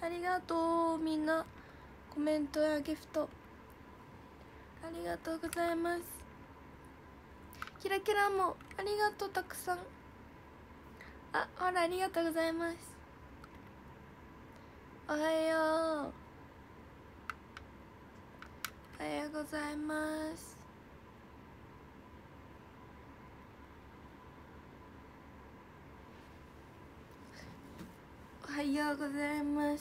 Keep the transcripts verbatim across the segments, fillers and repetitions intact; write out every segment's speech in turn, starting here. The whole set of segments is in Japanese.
ありがとうみんな、コメントやギフトありがとうございます。キラキラもありがとう、たくさん。あ、ほらありがとうございます。おはよう、おはようございます。おはようございます。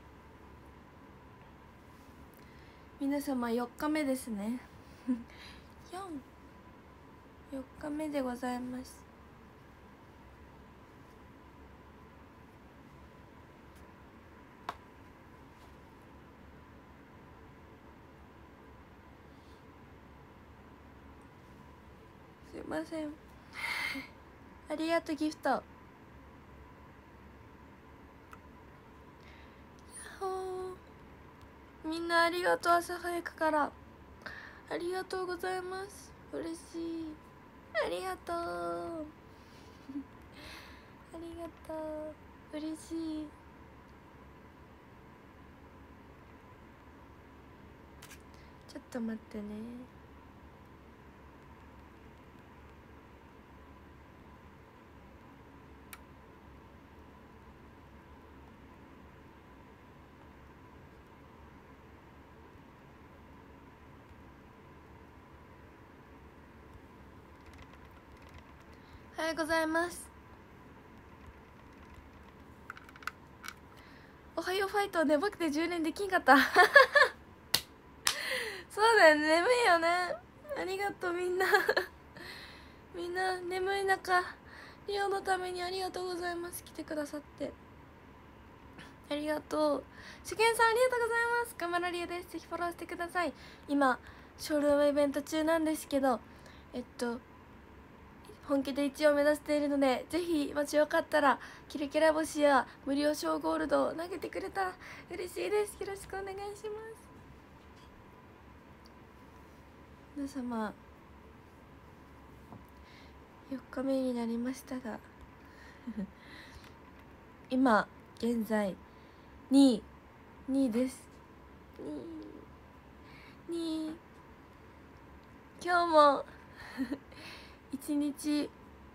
皆様よっかめですねよん、よっかめでございます。すいませんありがとうギフト。みんなありがとう、朝早くからありがとうございます。嬉しい、ありがとうありがとう、嬉しい。ちょっと待ってね。おはようございます。おはようファイト、寝ぼけて充電できんかったそうだよね、眠いよね。ありがとうみんなみんな眠い中、リオのためにありがとうございます。来てくださってありがとう。しげんさんありがとうございます。カマラリエです。ぜひフォローしてください。今ショールームイベント中なんですけど、えっと本気でいちを目指しているので、ぜひもしよかったらキラキラ星や無料小ゴールドを投げてくれたら嬉しいです。よろしくお願いします。皆様よっかめになりましたが今現在にいにいです。にい今日も一日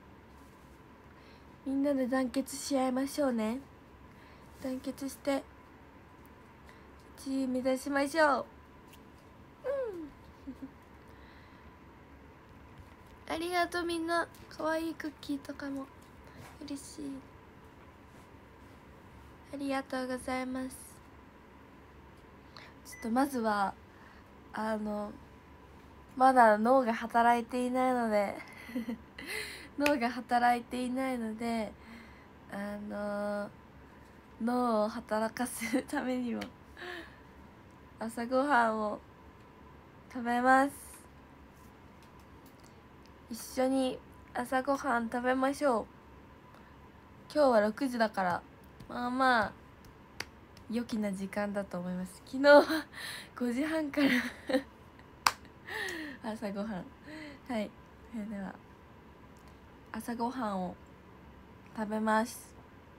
みんなで団結し合いましょうね。団結していちい目指しましょう。うんありがとうみんな、かわいいクッキーとかも嬉しい。ありがとうございます。ちょっとまずはあのまだ脳が働いていないので脳が働いていないのであの脳を働かせるためにも朝ごはんを食べます。一緒に朝ごはん食べましょう。今日はろくじだからまあまあ良きな時間だと思います。昨日はごじはんから朝ごはん、はい、それでは朝ごはんを食べます。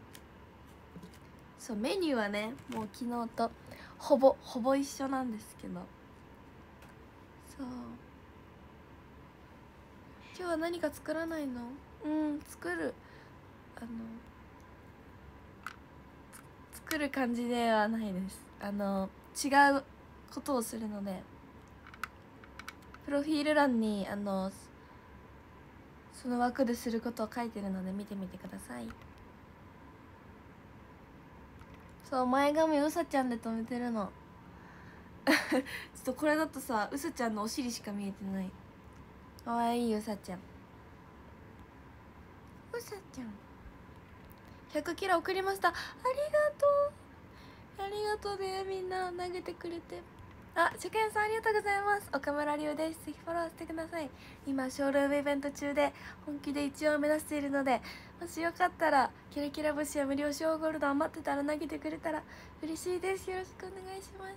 そう、メニューはねもう昨日とほぼほぼ一緒なんですけど、そう今日は何か作らないの？うん作る、あの作る感じではないです。あの違うことをするので、プロフィール欄にあのその枠ですることを書いてるので見てみてください。そう、前髪うさちゃんで留めてるのちょっとこれだとさ、うさちゃんのお尻しか見えてない。かわいいうさちゃん、うさちゃんひゃくキロ送りました。ありがとうありがとうね、みんな投げてくれて。あ、初見さんありがとうございます。岡村りおです。ぜひフォローしてください。今ショールームイベント中で本気でいちを目指しているので、もしよかったらキラキラ星や無料小ゴールド余ってたら投げてくれたら嬉しいです。よろしくお願いします。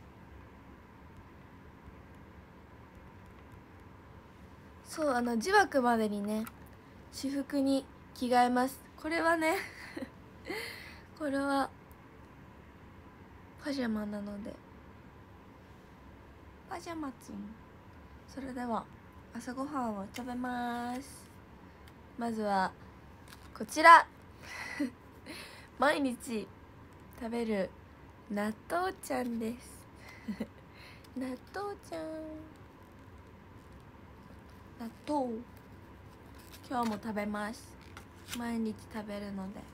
そう、あのじわくまでにね私服に着替えます。これはねこれはパジャマなのでパジャマツン。それでは朝ごはんを食べます。まずはこちら毎日食べる納豆ちゃんです納豆ちゃん、納豆今日も食べます。毎日食べるので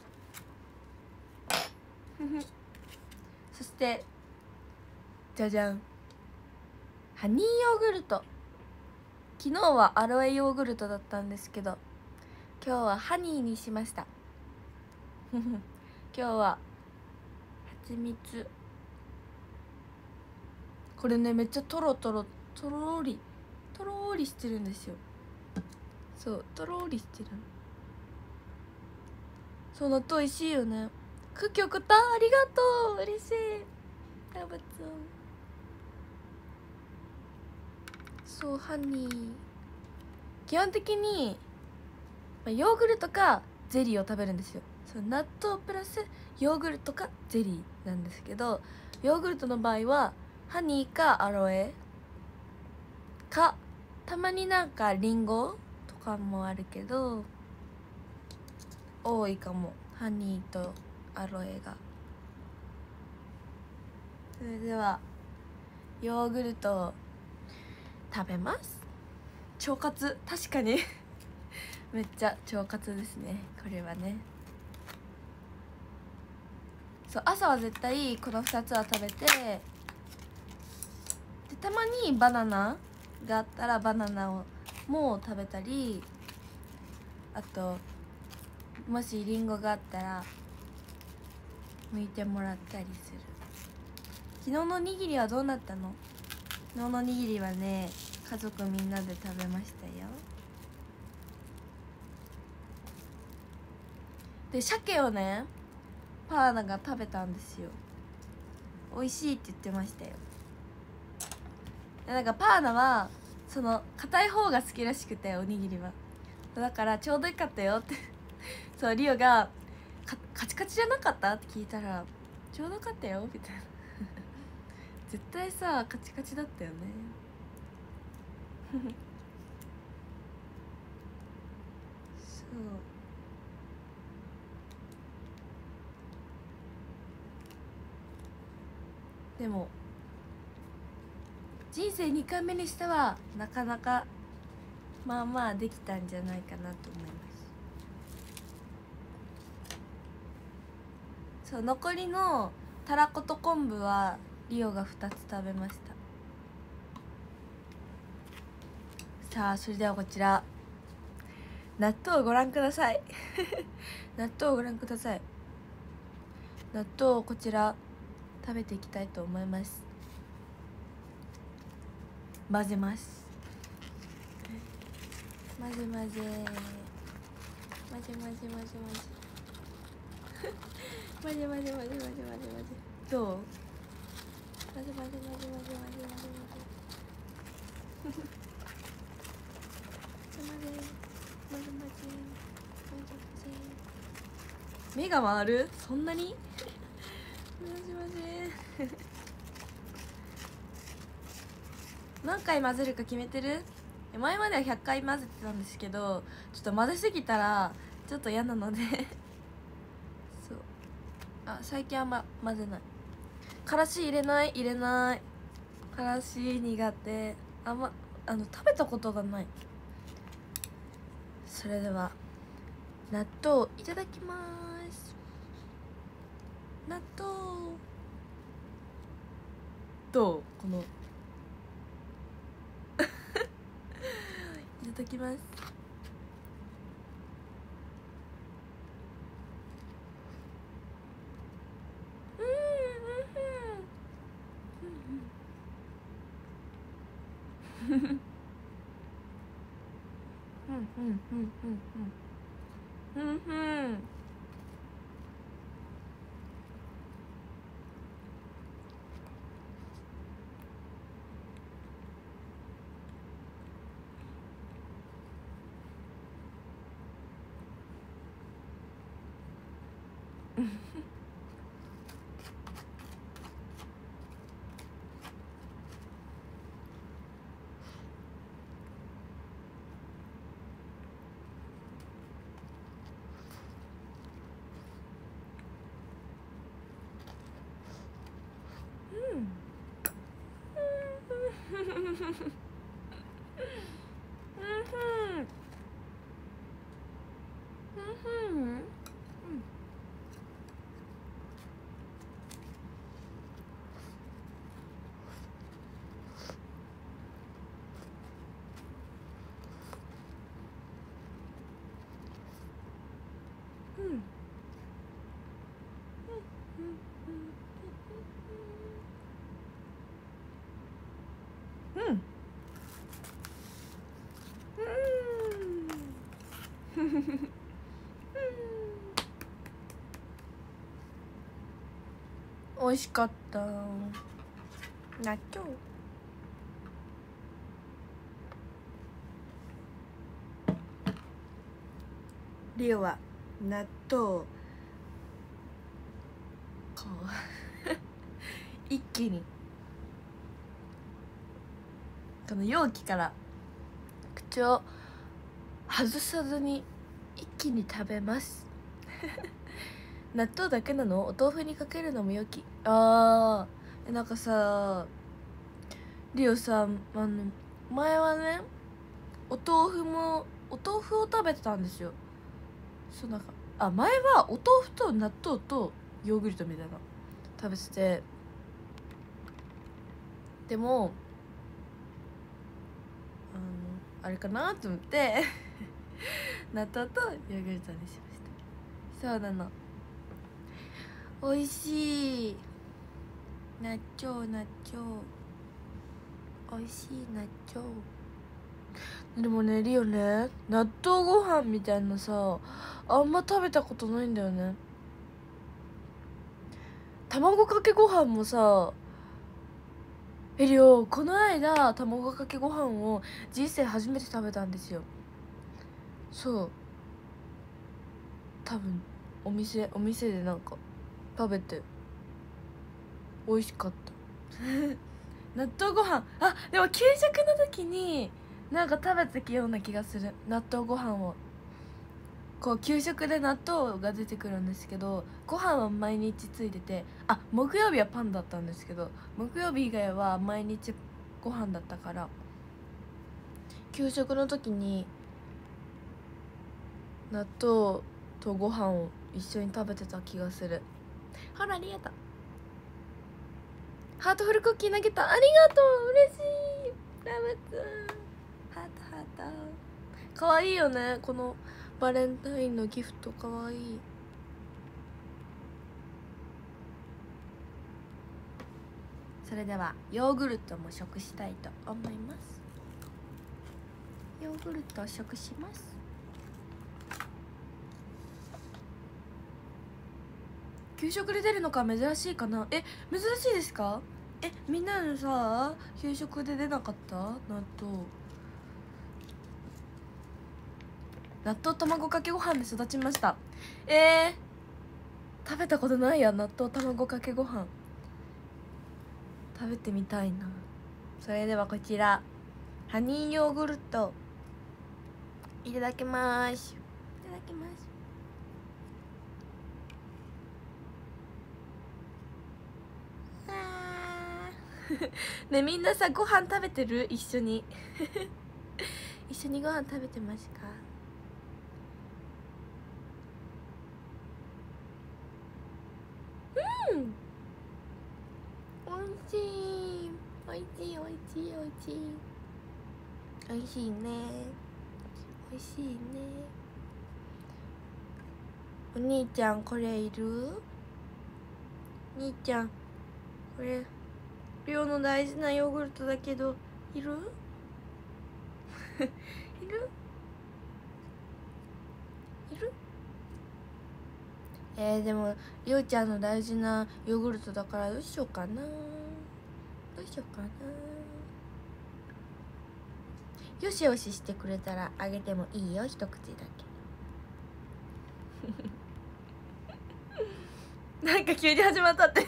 そしてじゃじゃん、ハニーヨーグルト。昨日はアロエヨーグルトだったんですけど、今日はハニーにしました今日ははちみつ。これね、めっちゃトロトロとろりとろりしてるんですよ。そう、とろりしてる。そう、納豆美味しいよね。クッキー送った、ありがとう、嬉しい。タブツン。そう、ハニー基本的にヨーグルトかゼリーを食べるんですよ。そう、納豆プラスヨーグルトかゼリーなんですけど、ヨーグルトの場合はハニーかアロエか、たまになんかリンゴとかもあるけど、多いかもハニーとアロエが。それではヨーグルトを食べます。腸活、確かにめっちゃ腸活ですね、これはね。そう、朝は絶対このふたつは食べて、でたまにバナナがあったらバナナをも食べたり、あともしリンゴがあったら剥いてもらったりする。昨日のおにぎりはどうなったの？昨日のおにぎりはね、家族みんなで食べましたよ。で、鮭をね、パーナが食べたんですよ。美味しいって言ってましたよ。でなんかパーナはその硬い方が好きらしくて、おにぎりはだからちょうどよかったよってそうリオがカチカチじゃなかったって聞いたら、ちょうどよかったよみたいな絶対さカチカチだったよねそうでも人生にかいめにしてはなかなかまあまあできたんじゃないかなと思います。そう、残りのたらこと昆布はリオがふたつ食べました。さあ、それではこちら納豆をご覧ください納豆をご覧ください。納豆をこちら食べていきたいと思います。混ぜます混ぜ混ぜ混ぜ混ぜ混ぜ混ぜ混ぜ混ぜ混ぜ混ぜ混ぜ混ぜどう？混ぜ混ぜ混ぜ混ぜ混ぜ混ぜ混ぜ目が回る？そんなに？混ぜ混ぜ何回混ぜるか決めてる？前まではひゃっかい混ぜてたんですけど、ちょっと混ぜすぎたらちょっと嫌なのでそう、あ、最近あんま混ぜない。からし入れない入れないからし苦手。あんまあの食べたことがない。それでは納豆いただきます。納豆どう？このいただきます。うんうんうんうんうんうんうん美味しかった。納豆リオは納豆こう一気にこの容器から口を外さずに一気に食べます納豆だけなの？お豆腐にかけるのも良き。あー、なんかさリオさ、あの前はねお豆腐もお豆腐を食べてたんですよ。そうなんかあ前はお豆腐と納豆とヨーグルトみたいな食べてて、でもあのあれかなと思って納豆とヨーグルトにしました。そうなの、美味しい。納豆納豆美味しい納豆。でもねリオね、納豆ご飯みたいなさあんま食べたことないんだよね。卵かけご飯もさ、えリオこの間卵かけご飯を人生初めて食べたんですよ。そう多分お店お店でなんか食べて美味しかった納豆ご飯、あでも給食の時になんか食べたような気がする。納豆ご飯をこう給食で納豆が出てくるんですけど、ご飯は毎日ついてて、あ木曜日はパンだったんですけど木曜日以外は毎日ご飯だったから、給食の時に納豆とご飯を一緒に食べてた気がする。ほらありがとう。ハートフルクッキー投げた、ありがとう、嬉しい。ラムツハートハート、かわいいよねこのバレンタインのギフト、かわいい。それではヨーグルトも食したいと思います。ヨーグルトを食します。給食で出るのか珍しいかな。え珍しいですか？えみんなのさ給食で出なかった？納豆納豆卵かけご飯で育ちました。えー、食べたことないや納豆卵かけご飯。食べてみたいな。それではこちらハニーヨーグルトいただきます。いただきます。ねみんなさご飯食べてる？一緒に一緒にご飯食べてますか？うん、おいしいおいしいおいしいおいしいおいしいね、おいしいね。お兄ちゃんこれいる？兄ちゃんこれリオの大事なヨーグルトだけどいる？いる？いる？えー、でもリオちゃんの大事なヨーグルトだからどうしようかな、どうしようかな。よしよししてくれたらあげてもいいよ、一口だけなんか急に始まったって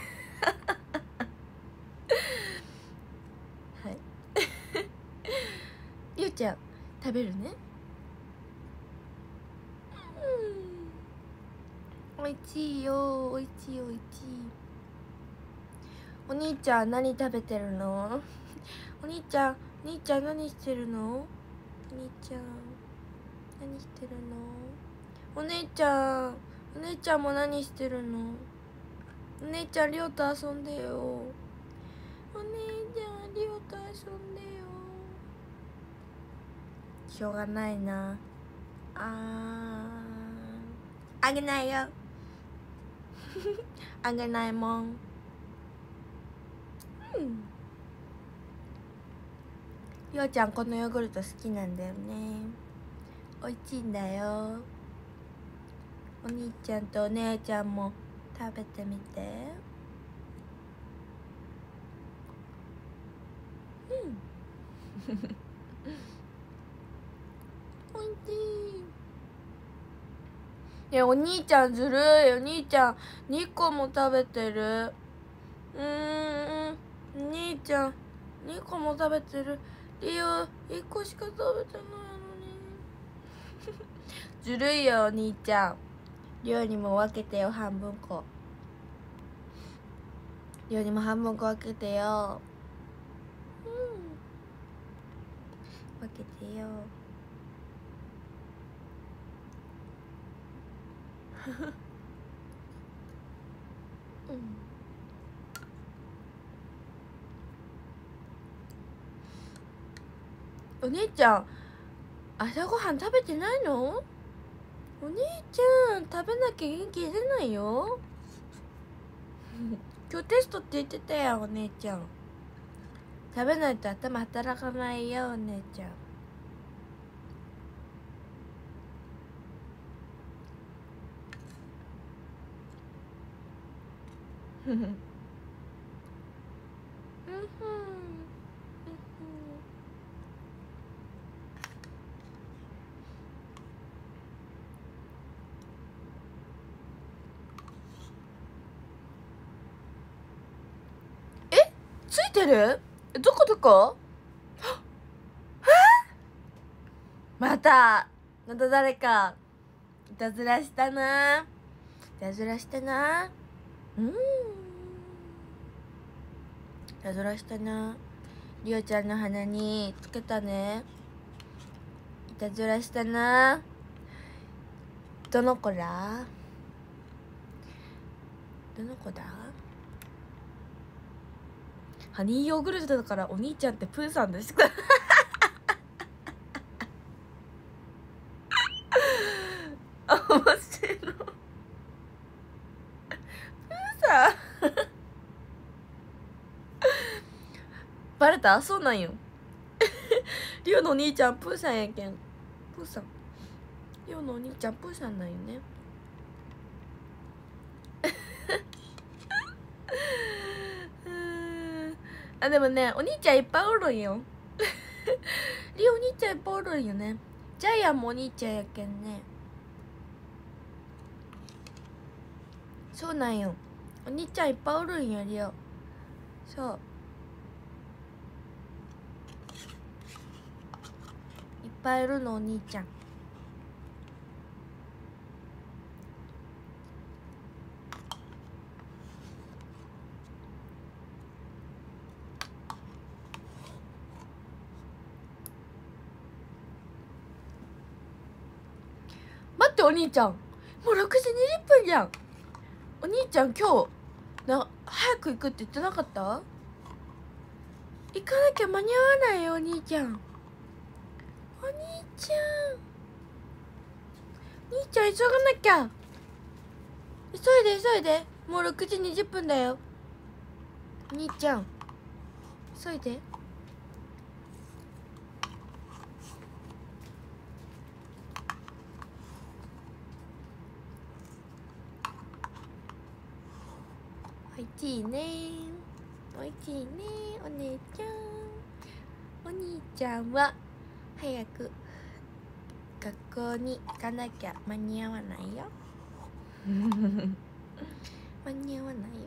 はいりおちゃん食べるね。うんおいしいよ、おいしいおいしい。お兄ちゃん何食べてるの？おお兄ちゃん、お兄ちゃん何してるの？お兄ちゃん何してるの？お姉ちゃん、お姉ちゃんも何してるの？お姉ちゃん、りょうと遊んでよ。お姉ちゃん、りょうと遊んでよ。しょうがないな。あー、あげないよ。あげないもん。うん。りょうちゃんこのヨーグルト好きなんだよね。おいしいんだよ。お兄ちゃんとお姉ちゃんも食べてみて。うん。おいしい。いや、お兄ちゃんずるい。お兄ちゃんにこも食べてる。うーん、お兄ちゃんにこも食べてる。リオいっこしか食べてないのに。ずるいよ、お兄ちゃん。リオにも分けてよ、半分こ。リオにも半分こ分けてよ。うん、分けてよ。うん、お姉ちゃん朝ごはん食べてないの？お姉ちゃん食べなきゃ元気出ないよ。今日テストって言ってたよ、お姉ちゃん。食べないと頭働かないよ、お姉ちゃん。ふふんふん。え、ついてる？どこどこ？え？またまた誰かいたずらしたな。いたずらしたな。うん、いたずらしたな。りおちゃんの鼻につけたね。いたずらしたな。どの子だ？どの子だ？ハニーヨーグルトだからお兄ちゃんってプーさんですか？あ、面白い。プーさんバレた？そうなんよ。リオのお兄ちゃんプーさんやけん。プーさん。リオのお兄ちゃんプーさんなんよね。あ、でもね、お兄ちゃんいっぱいおるんよ。リオお兄ちゃんいっぱいおるんよね。ジャイアンもお兄ちゃんやけんね。そうなんよ。お兄ちゃんいっぱいおるんよ、リオ。そう。いっぱいいるの、お兄ちゃん。待って、お兄ちゃん。もうろくじにじゅっぷんじゃん。お兄ちゃん今日な早く行くって言ってなかった？行かなきゃ間に合わないよ、お兄ちゃん。お兄ちゃん。兄ちゃん急がなきゃ。急いで急いで。もうろくじにじゅっぷんだよ。お兄ちゃん急いで。おいしいね。おいしいね、お姉ちゃん。お兄ちゃんは早く学校に行かなきゃ間に合わないよ。間に合わないよ。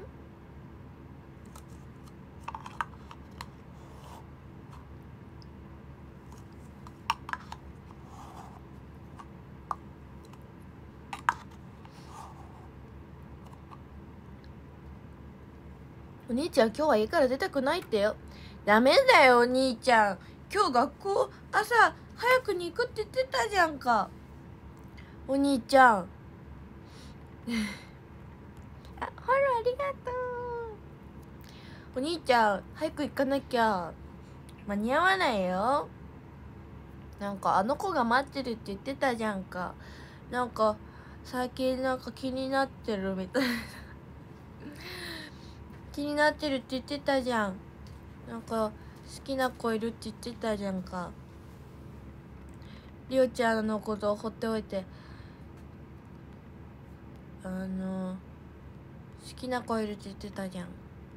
お兄ちゃん今日は家から出たくないってよ。 ダメだよお兄ちゃん、今日学校朝早くに行くって言ってたじゃんかお兄ちゃんあ、フォローありがとう。お兄ちゃん早く行かなきゃ間に合わないよ。なんかあの子が待ってるって言ってたじゃんか。なんか最近なんか気になってるみたいな気になってるって言ってたじゃん。なんか好きな子いるって言ってたじゃんか。りおちゃんのことを放っておいて、あの好きな子いるって言ってたじゃん。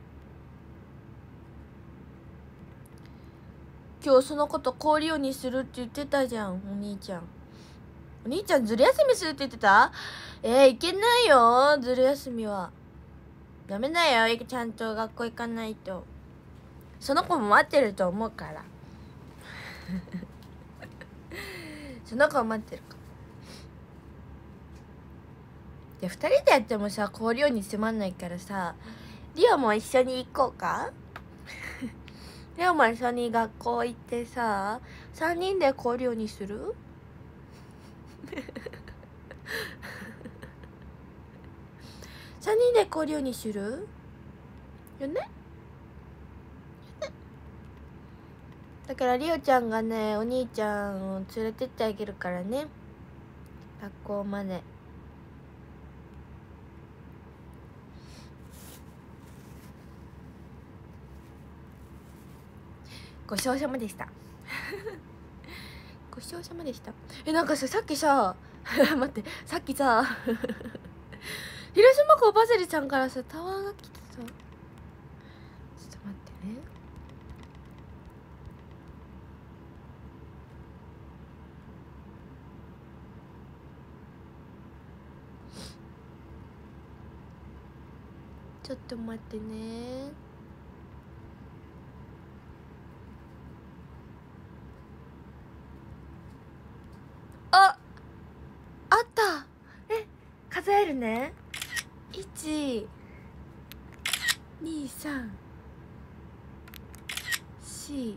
今日そのこと氷鬼にするって言ってたじゃんお兄ちゃん。お兄ちゃんずる休みするって言ってた？えー、いけないよずる休みは。ダメだよ、ちゃんと学校行かないと。その子も待ってると思うからその子も待ってるから。でふたりでやってもさ氷鬼にすまんないからさ、リオも一緒に行こうかリオも一緒に学校行ってささんにんで氷鬼にするさんにんで氷鬼にするよね。だからリオちゃんがねお兄ちゃんを連れてってあげるからね、学校まで。ごちそうさまでしたごちそうさまでした。え、なんかささっきさ待ってさっきさ広島港バズリさんからさタワーが来てさ、ちょっと待ってね。ちょっと待ってね。あ、あった。え、数えるね。いち、に、さん、し、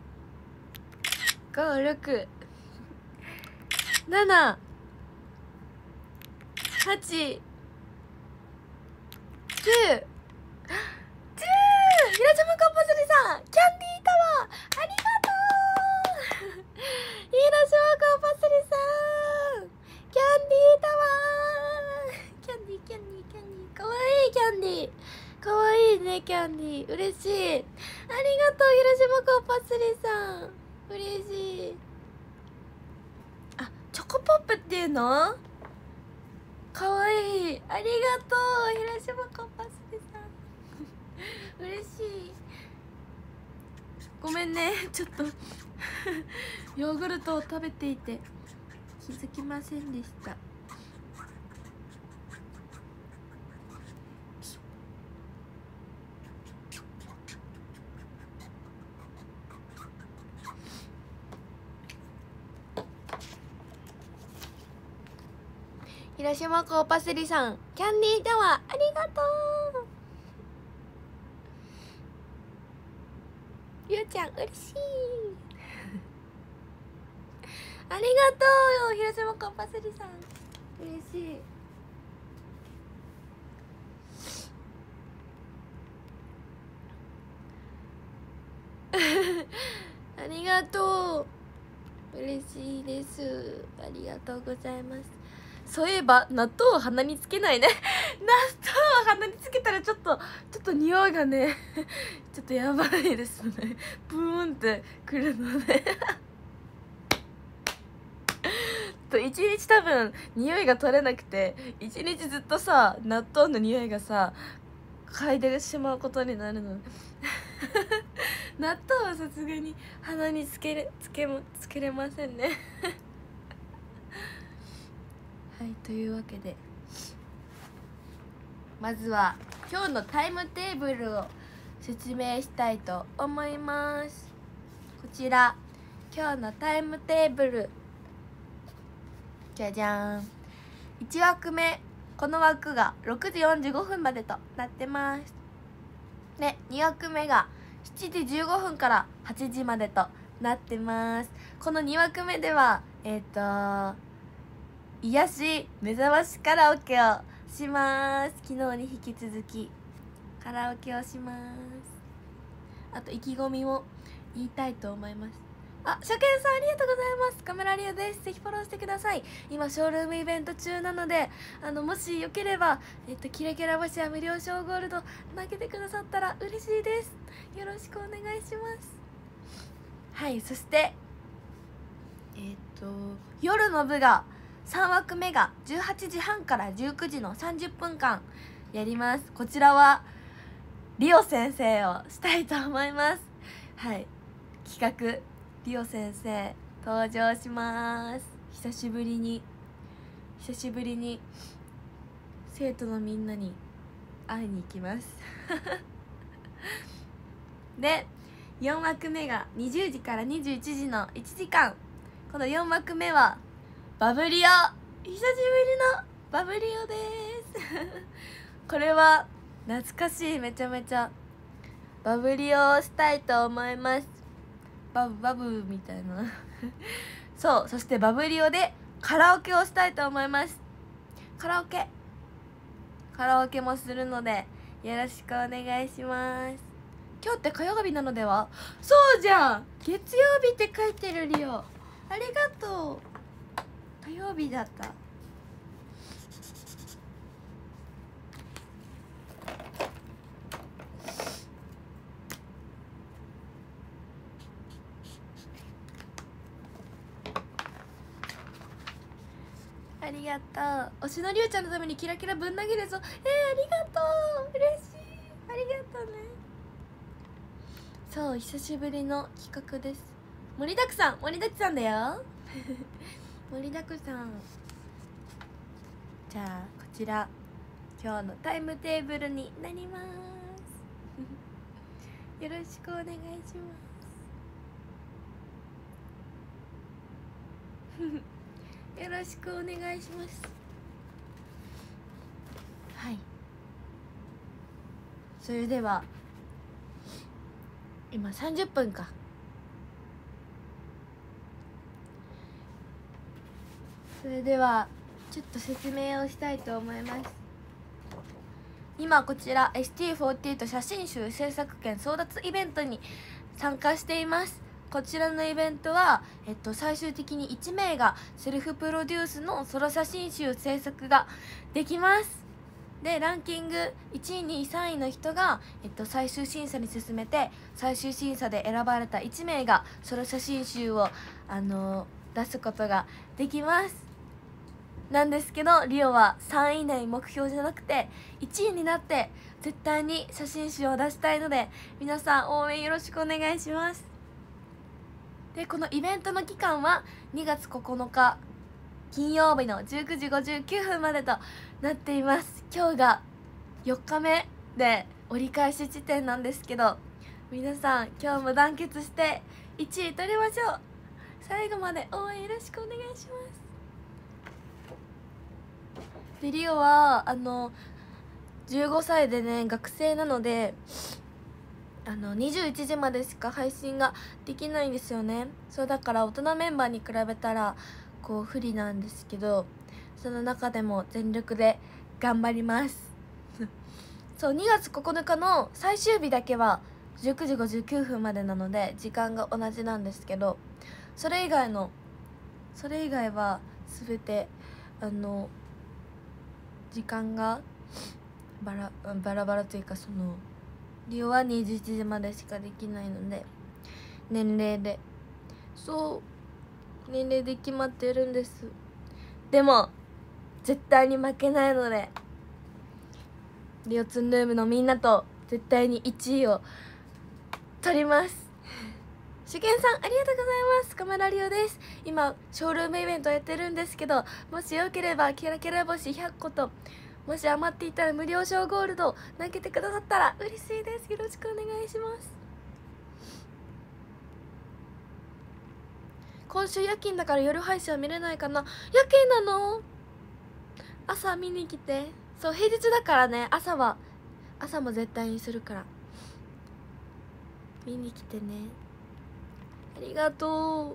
ご、ろく、なな、はち、きゅう、じゅう、ひろしまかっぱすりさん、キャンディータワー、ありがとうひろしまかっぱすりさん、キャンディータワー、キャンディーキャンディーキャンディー、かわいいキャンディー、かわいいねキャンディー、嬉しい、ありがとうひろしまかっぱすりさん、嬉しい。あ、チョコポップっていうの？かわいい、ありがとうひろしまかっぱすりさん嬉しい。ごめんね、ちょっとヨーグルトを食べていて気づきませんでした。広島港パセリさん、キャンディータワーありがとう。ゆうちゃん嬉しいありがとうよ広島港パセリさん、嬉しいありがとう、嬉しいです、ありがとうございます。そういえば納豆を鼻につけないね納豆を鼻につけたらちょっとちょっと匂いがねちょっとやばいですね、ブーンってくるのでと一日多分匂いが取れなくて一日ずっとさ納豆の匂いがさ嗅いでしまうことになるの納豆はさすがに鼻につけれつけもつけれませんねはい、というわけでまずは今日のタイムテーブルを説明したいと思います。こちら今日のタイムテーブル、じゃじゃーん。いち枠目、この枠がろくじよんじゅうごふんまでとなってます。でに枠目がしちじじゅうごふんからはちじまでとなってます。このに枠目ではえっ、ー、と癒し目覚ましカラオケをします。昨日に引き続きカラオケをします。あと意気込みも言いたいと思います。あ、初見さんありがとうございます。カメラリオです。ぜひフォローしてください。今ショールームイベント中なので、あのもしよければ、えっと、キラキラ星や無料小ゴールド投げてくださったら嬉しいです。よろしくお願いします。はい、そしてえっと夜の部がさん枠目がじゅうはちじはんからじゅうくじのさんじゅっぷんかんやります。こちらはリオ先生をしたいと思います。はい、企画リオ先生登場します。久しぶりに久しぶりに生徒のみんなに会いに行きますでよん枠目がにじゅうじからにじゅういちじのいちじかん。このよん枠目はバブリオ、久しぶりのバブリオですこれは懐かしい。めちゃめちゃバブリオをしたいと思います。バブバブみたいなそう、そしてバブリオでカラオケをしたいと思います。カラオケカラオケもするのでよろしくお願いします。今日って火曜日なのでは？そうじゃん、月曜日って書いてる。リオありがとう。火曜日だった。ありがとう。推しのりゅうちゃんのためにキラキラぶん投げるぞ。えー、ありがとう。嬉しい。ありがとうね。そう、久しぶりの企画です。盛りだくさん、盛りだくさんだよ盛りだくさん。じゃあこちら今日のタイムテーブルになりますよろしくお願いしますよろしくお願いします。はい、それでは今さんじゅっぷんか。それではちょっと説明をしたいと思います。今こちら エスティーフォーティーエイト 写真集制作権争奪イベントに参加しています。こちらのイベントは、えっと、最終的にいちめいがセルフプロデュースのソロ写真集制作ができます。でランキングいちいにいさんいの人が、えっと、最終審査に進めて、最終審査で選ばれたいちめいがソロ写真集を、あのー、出すことができます。なんですけどリオはさんい以内目標じゃなくていちいになって絶対に写真集を出したいので、皆さん応援よろしくお願いします。でこのイベントの期間はにがつここのか金曜日のじゅうくじごじゅうきゅうふんまでとなっています。今日がよっかめで折り返し地点なんですけど、皆さん今日も団結していちい取りましょう。最後まで応援よろしくお願いします。でリオはあのじゅうごさいでね、学生なのであのにじゅういちじまでしか配信ができないんですよね。そうだから大人メンバーに比べたらこう不利なんですけど、その中でも全力で頑張りますそう、にがつここのかの最終日だけはじゅうくじごじゅうきゅうふんまでなので時間が同じなんですけど、それ以外のそれ以外は全てあの時間がバラバラバラというか、そのリオはにじゅういちじまでしかできないので、年齢でそう年齢で決まってるんです。でも絶対に負けないので、リオツンルームのみんなと絶対にいちいを取ります。しゅけんさんありがとうございます。カメラリオです。今ショールームイベントやってるんですけど、もしよければキラキラ星ひゃっこと、もし余っていたら無料小ゴールド投げてくださったら嬉しいです。よろしくお願いします。今週夜勤だから夜配信は見れないかな。夜勤なの？朝見に来て。そう、平日だからね、朝は朝も絶対にするから。 見に来てね。ありがとう。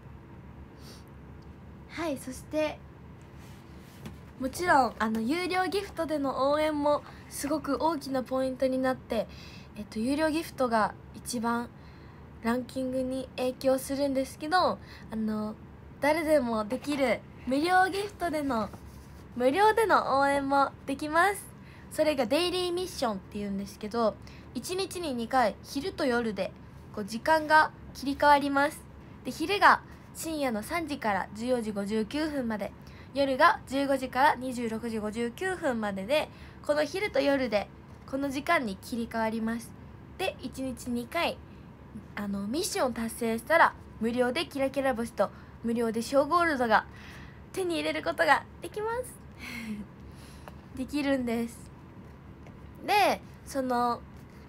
はい、そしてもちろんあの有料ギフトでの応援もすごく大きなポイントになって、えっと、有料ギフトが一番ランキングに影響するんですけど、あの誰でもできる無料ギフトでの無料での応援もできます。それがデイリーミッションっていうんですけど、いちにちににかい昼と夜でこう時間が切り替わります。で昼が深夜のさんじからじゅうよじごじゅうきゅうふんまで、夜がじゅうごじからにじゅうろくじごじゅうきゅうふんまでで、この昼と夜でこの時間に切り替わります。でいちにちにかいあのミッションを達成したら無料でキラキラ星と無料で小ゴールドが手に入れることができますできるんです。でその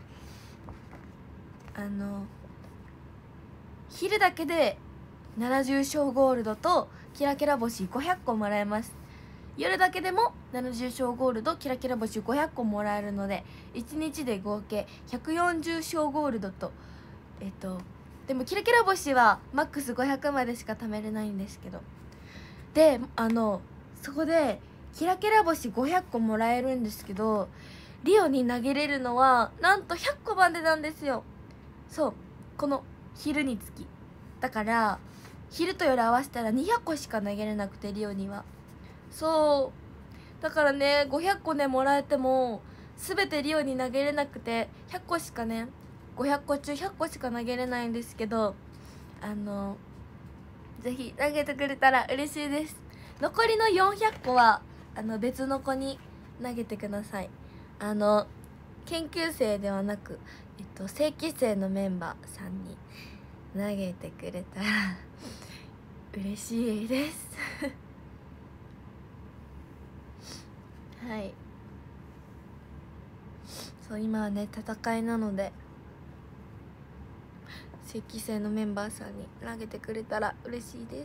あの昼だけでななじゅう小ゴールドとキラキラ星ごひゃっこもらえます。夜だけでもななじゅう小ゴールドキラキラ星ごひゃっこもらえるので、いちにちで合計ひゃくよんじゅう小ゴールドと、えっとでもキラキラ星はマックスごひゃくまでしか貯めれないんですけど、であのそこでキラキラ星ごひゃっこもらえるんですけど、リオに投げれるのはなんとひゃっこまでなんですよ。そう、この昼につきだから昼と夜合わせたらにひゃっこしか投げれなくて、リオには。そうだからね、ごひゃっこねもらえても全てリオに投げれなくて、ひゃっこしかね、ごひゃっこ中ひゃっこしか投げれないんですけど、あのぜひ投げてくれたら嬉しいです。残りのよんひゃっこはあの別の子に投げてください。あの研究生ではなく、えっと、正規生のメンバーさんに投げてくれたら嬉しいですはい、そう今はね戦いなので、正規生のメンバーさんに投げてくれたら嬉しいです。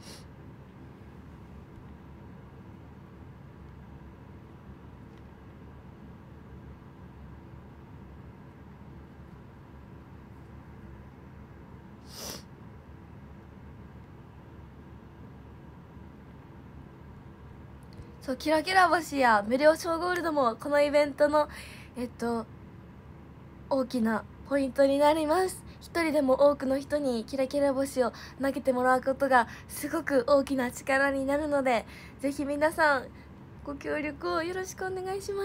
そう、キラキラ星や無料小ゴールドもこのイベントのえっと大きなポイントになります。一人でも多くの人にキラキラ星を投げてもらうことがすごく大きな力になるので、ぜひ皆さんご協力をよろしくお願いします。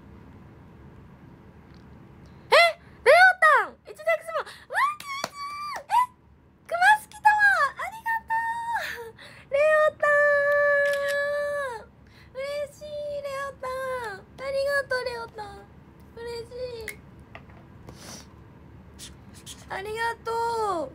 え、レオタン一ダクスもワンキューズえ、クマス来たわ、ありがとうレオタン、嬉しい。レオタンありがとう。レオタン嬉しい、ありがとう。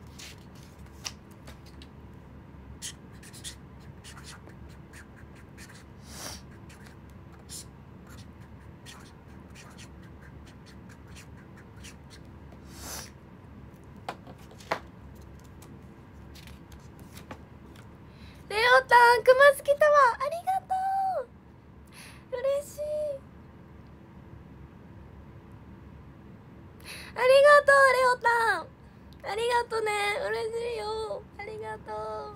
レオタンクマス来たわ、ありがとう、嬉しい。ありがとうレオタン、ありがとね、嬉しいよ、ありがとう。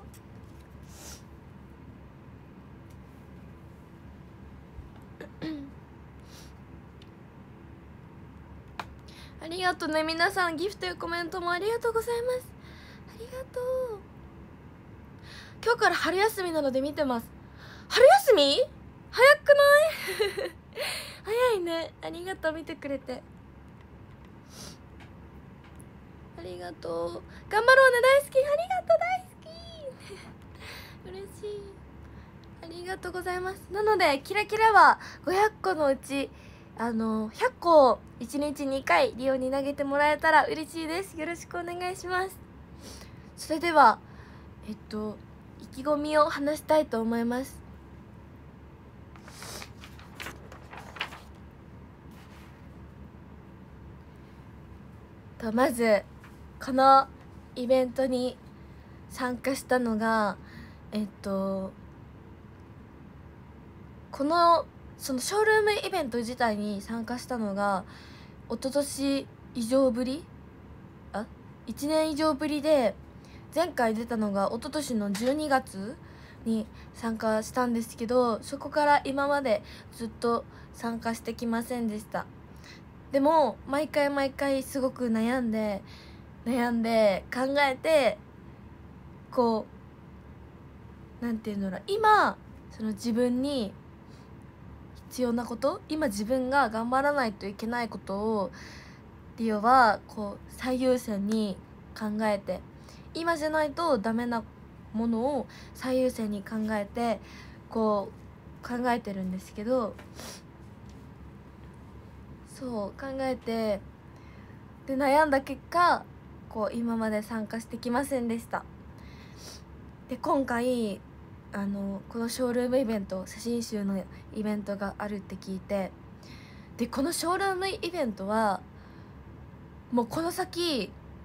ありがとね、皆さんギフトやコメントもありがとうございます。ありがとう。今日から春休みなので見てます。春休み早くない早いね、ありがとう、見てくれてありがとう。頑張ろうね、大好き、ありがとう、大好き嬉しい、ありがとうございます。なのでキラキラはごひゃっこのうちあのひゃっこをいちにちにかいリオに投げてもらえたら嬉しいです。よろしくお願いします。それではえっと意気込みを話したいと思います。とまずこのイベントに参加したのがえっとこのそのショールームイベント自体に参加したのが一昨年以上ぶりいちねん以上ぶりで、前回出たのが一昨年のじゅうにがつに参加したんですけど、そこから今までずっと参加してきませんでした。でも毎回毎回すごく悩んで悩んで考えて、こうなんていうのら今その自分に必要なこと、今自分が頑張らないといけないことをリオはこう最優先に考えて、今じゃないとダメなものを最優先に考えてこう考えてるんですけど、そう考えてで悩んだ結果、こう今まで参加してきませんでした。で今回あのこのショールームイベント、写真集のイベントがあるって聞いて、でこのショールームイベントはもうこの先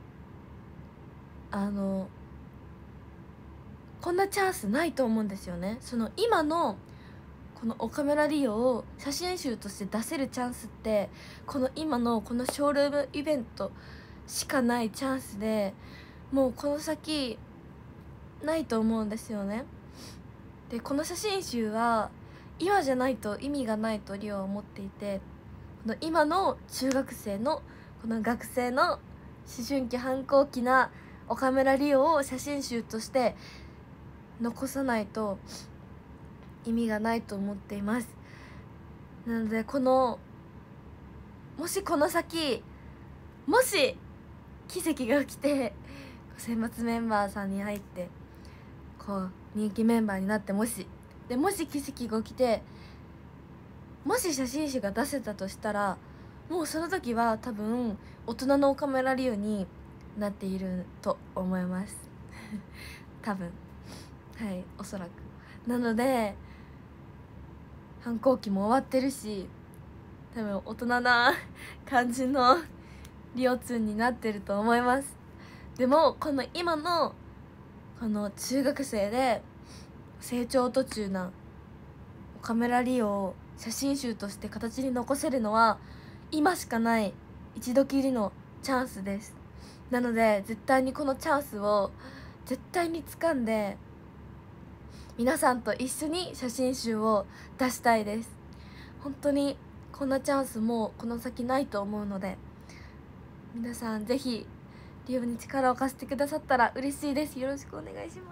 あのこんなチャンスないと思うんですよね。その今のこの岡村リオを写真集として出せるチャンスって、この今のこのショールームイベントしかないチャンスで、もうこの先ないと思うんですよね。でこの写真集は今じゃないと意味がないとリオは思っていて、この今の中学生のこの学生の思春期反抗期な岡村リオを写真集として残さないと意味がないと思っています。なのでこのもしこの先もし奇跡が起きて選抜メンバーさんに入ってこう人気メンバーになって、もしでもし奇跡が起きてもし写真集が出せたとしたら、もうその時は多分大人の岡村リオになっていると思います多分、はい、おそらく。なので反抗期も終わってるし、多分大人な感じのリオツンになってると思います。でもこの今のこの中学生で成長途中な岡村リオを写真集として形に残せるのは今しかない一度きりのチャンスです。なので絶対にこのチャンスを絶対に掴んで皆さんと一緒に写真集を出したいです。本当にこんなチャンスもうこの先ないと思うので、皆さんぜひリオに力を貸してくださったら嬉しいです。よろしくお願いします。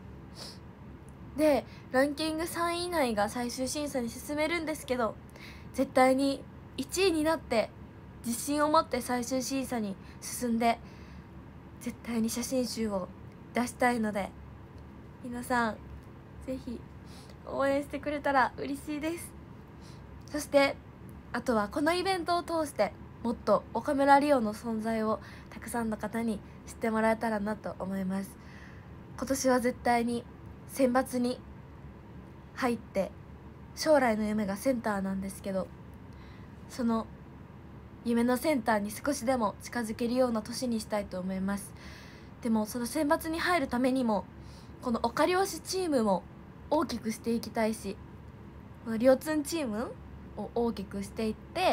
でランキングさんい以内が最終審査に進めるんですけど、絶対にいちいになって自信を持って最終審査に進んで絶対に写真集を出したいので、皆さんぜひ応援してくれたら嬉しいです。そしてあとはこのイベントを通してもっと岡村リオの存在をたくさんの方に知ってもらえたらなと思います。今年は絶対に選抜に入って将来の夢がセンターなんですけど、その夢のセンターに少しでも近づけるような年にしたいと思います。でもその選抜に入るためにもこの岡漁師チームも大きくしていきたいし、このリオツンチームを大きくしていって、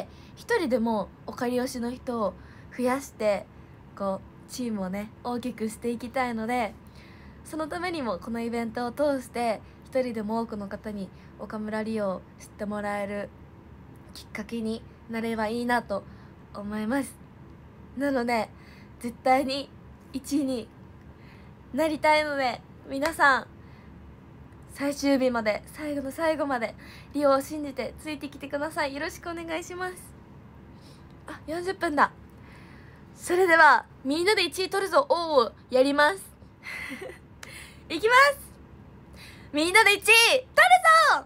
一人でも岡漁師の人を増やしてこうチームをね大きくしていきたいので、そのためにもこのイベントを通して一人でも多くの方に岡村リオを知ってもらえるきっかけになればいいなと思います。なので絶対にいちいになりたいので、皆さん最終日まで最後の最後までリオを信じてついてきてください。よろしくお願いします。あ、よんじゅっぷんだ。それではみんなでいちい取るぞ王をやりますいきます。みんなでいちい取るぞあ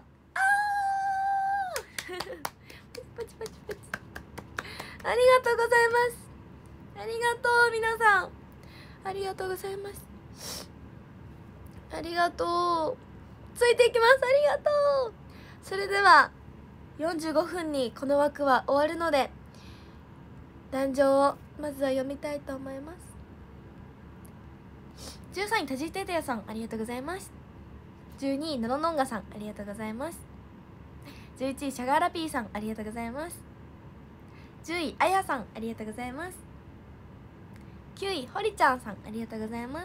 ーパチパチパチ。ありがとうございます。ありがとう皆さん、ありがとうございます。ありがとう。ついていきます。ありがとう。それではよんじゅうごふんにこの枠は終わるので、壇上をまずは読みたいと思います。じゅうさんいタジテテヤさん、ありがとうございます。じゅうにいノノノンガさん、ありがとうございます。じゅういちいシャガーラピーさん、ありがとうございます。じゅういあやさん、ありがとうございます。ききゅういほりちゃんさん、ありがとうございます。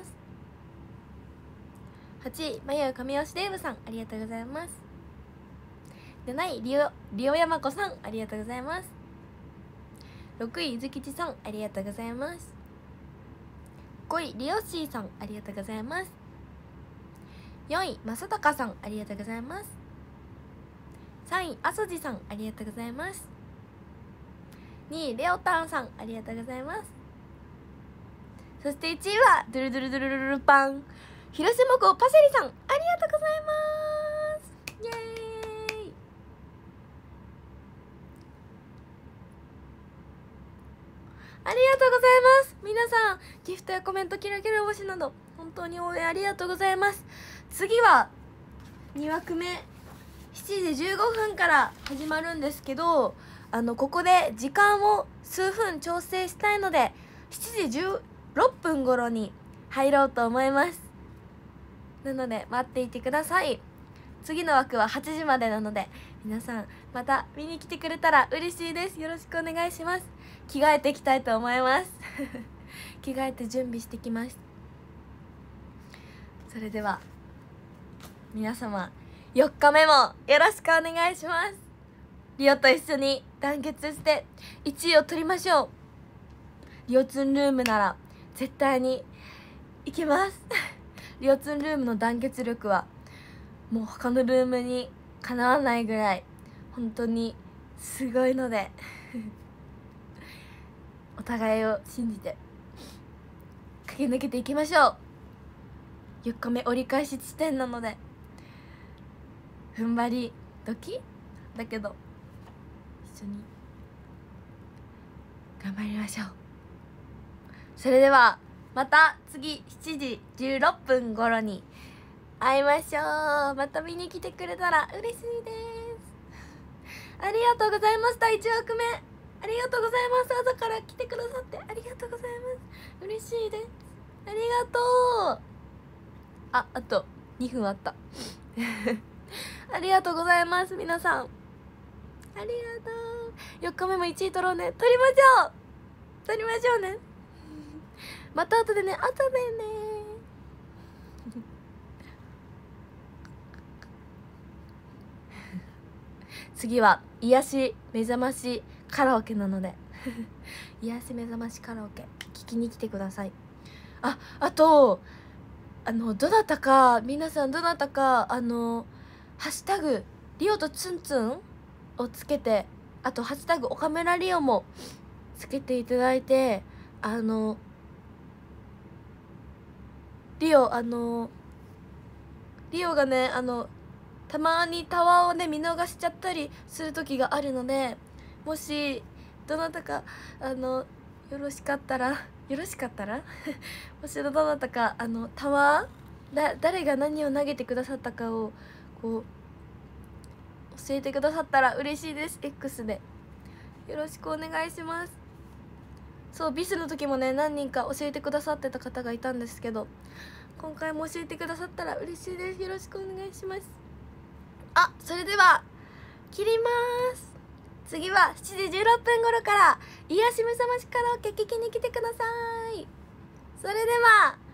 はちいまゆ神吉デーブさん、ありがとうございます。なないりおりおやまこさん、ありがとうございます。ろくいゆずきちさん、ありがとうございます。ごいりおっしーさん、ありがとうございます。よんいまさたかさん、ありがとうございます。さんいあそじさん、ありがとうございます。にいレオタンさん、ありがとうございます。そしていちいはドゥルドゥルドゥルルルルパン広島港パセリさん、ありがとうございます。イエーイ。ありがとうございます。皆さんギフトやコメント、キラキラ星など本当に応援ありがとうございます。次はにわくめしちじじゅうごふんから始まるんですけど、あのここで時間を数分調整したいのでしちじじゅうろっぷん頃に入ろうと思います。なので待っていてください。次の枠ははちじまでなので、皆さんまた見に来てくれたら嬉しいです。よろしくお願いします。着替えていきたいと思います着替えて準備してきます。それでは皆様よっかめもよろしくお願いします。リオと一緒に団結していちいを取りましょう。リオツンルームなら絶対にいけますリオツンルームの団結力はもう他のルームにかなわないぐらい本当にすごいのでお互いを信じて駆け抜けていきましょう。よっかめ折り返し地点なので踏ん張り時だけど一緒に頑張りましょう。それではまた次しちじじゅうろっぷん頃に会いましょう。また見に来てくれたら嬉しいです。ありがとうございました。いちわくめありがとうございます。朝から来てくださってありがとうございます。嬉しいです。ありがとう。あ、あとにふんあったありがとうございます。皆さんありがとう。よっかめもいちい取ろうね。取りましょう取りましょうね。また後でね、後でね次は癒し目覚ましカラオケなので癒し目覚ましカラオケ聞きに来てください。あ、あとあのどなたか皆さんどなたかあのハッシュタグリオとツンツンをつけて、あとハッシュタグオカメラリオもつけていただいて、あのリオあのリオがねあのたまにタワーをね見逃しちゃったりする時があるので、もしどなたかあのよろしかったらよろしかったらもしどなたかあのタワーだ誰が何を投げてくださったかをこう教えてくださったら嬉しいです。 X でよろしくお願いします。そうビスの時もね何人か教えてくださってた方がいたんですけど、今回も教えてくださったら嬉しいです。よろしくお願いします。あ、それでは切ります。次はしちじじゅうろっぷん頃から癒し目覚ましカラオケ聞きに来てください。それでは